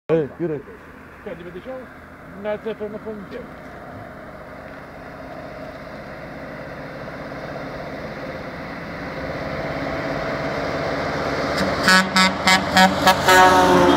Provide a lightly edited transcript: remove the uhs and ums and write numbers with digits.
Które? Co, nie będę chciał? Na co to na poniedziałek. Thank you.